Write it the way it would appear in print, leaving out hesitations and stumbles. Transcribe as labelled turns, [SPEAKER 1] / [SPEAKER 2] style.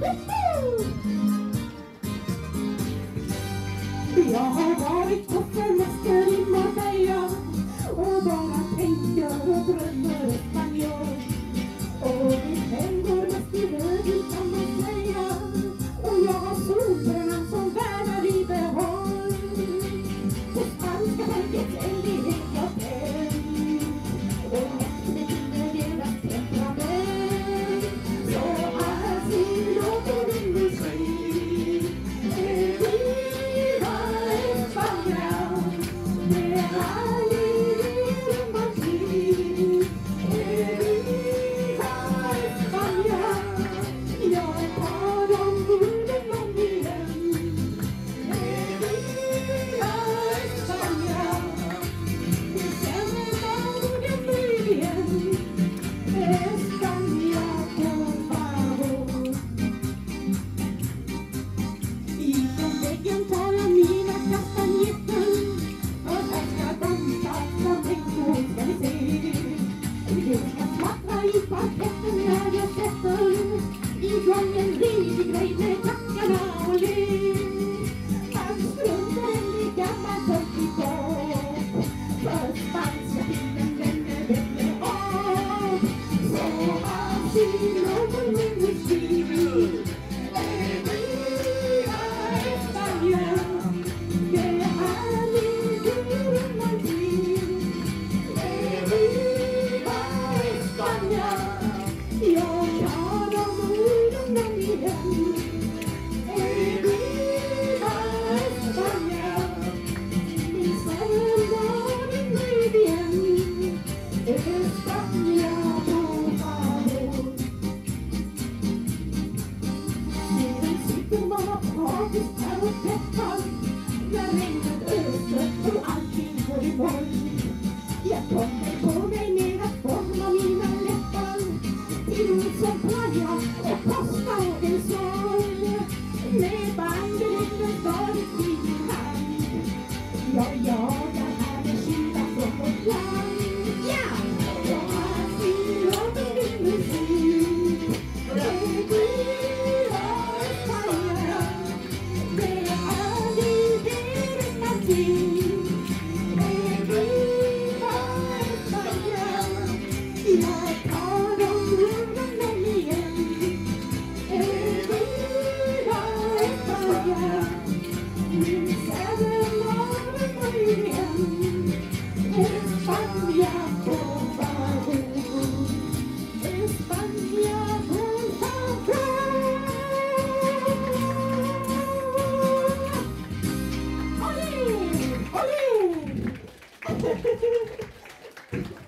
[SPEAKER 1] Jag har varit på semester i Marbella och bara tänker och drömmer spanjor. Och mitt hem går mest i röd kan man säga. Och jag har solbrännan som värnar i behåll. Det spanska folkets ällighet jag tänd. Och lättbetyder deras temperament. Så así låter din musik. Viva España. Med all romantik. Viva España. Jag tar om orden om igen. Viva España. Vi känner orden nu igen. España por favor. Ifrån väggen tar jag mina kastanjetter. Och här ska dansa flamenco ska vi se. Det ska smattra i parketten när jag sätter igång en riktig grej med tackarna och le. Man struntar i gammal folkhiphop. För spanska filmen den är bättre av. Så así låter min musik. Viva España. Det är min romantik. Viva España. Jag tar om orden om igen. Viva España. Vi sänder orden nu igen. España por favor. Sedan sitter man apatiskt här och peppar. När regnet öser och allting går i boll. Jag kommer på mig med att forma mina läppar till ord som playa och Costa del Sol. Med banderolen stadigt i min hand. Jag jagar här med kyla från vårt land. Ja! Och así låter min musik. Viva España. Det är din romantik. Viva España. Jag tar om orden om igen. Viva España. Vi sänder orden om igen. España por favor. España por favor. Olé! Olé!